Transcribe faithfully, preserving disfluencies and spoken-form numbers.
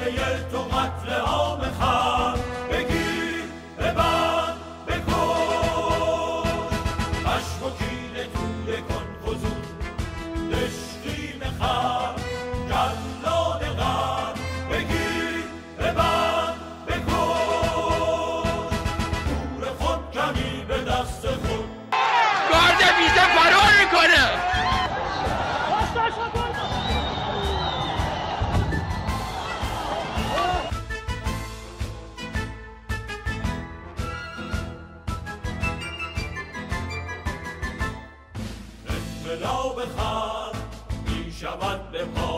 جلوه تو قتل عام خلق بگیر ببند بکن خشم و کینه توله کن فزون دشقیم خلق جلاد غم بگیر ببند بکن نور خود کمی به دست خود گارد ویزا فرار میکنه. انقلاب خلق می شود به پا